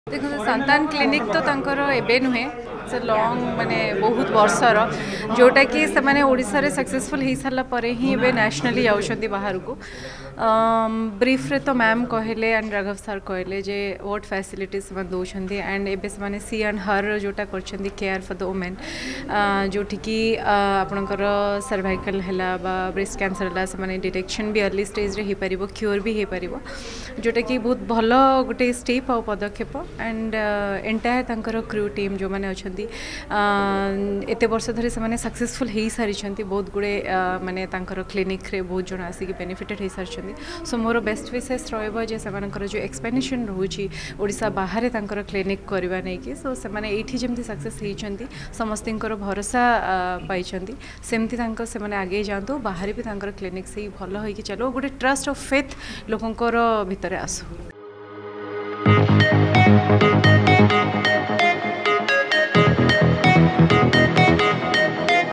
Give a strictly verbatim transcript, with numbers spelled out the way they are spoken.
देखो संतान क्लिनिक तो तंकर एबे नुहे से लॉन्ग माने बहुत वर्षर जोटा कि से माने ओडिसा रे सक्सेसफुल हो सारा पर ही एबे नेशनली जाउछंती बाहर को ब्रीफ रे तो मैम कहले एंड राघव सर कहले जे व्हाट फैसिलिटीज से दौरान एंड एबे से माने सी एंड हर जोटा करछंती केयर फॉर द वुमेन जोठी कि आपनकर सर्वाइकल हैला बा ब्रेस्ट कैंसर हैला से माने डिटेक्शन भी अर्ली स्टेज रे ही परिबो क्योर भी हे परिबो जोटा कि बहुत भलो गुटे स्टेप आ पदक्षेप एंड एंटायर तंकर क्रू टीम जो माने अछंती एते वर्ष धरि से माने सक्सेसफुल हो सारी बहुत गुड़े माने तंकर क्लिनिक रे बहुत जन आसिक बेनिफिटेड हो सारी सो मोर बेस्ट विशेष रहिबो जे सेमानकर जो एक्सपेंशन रहउची ओडिसा बाहर तंकर क्लिनिक करबा नै कि सो से माने एठी जेमति सक्सेस होइछंती समस्तिंकर भरोसा पाइछंती सेमति तंकर से माने आगे जांतो बाहर भी तंकर क्लिनिक से भलो होई कि चलो गोटे ट्रस्ट ऑफ फेथ लोकंकर भितरे आसो।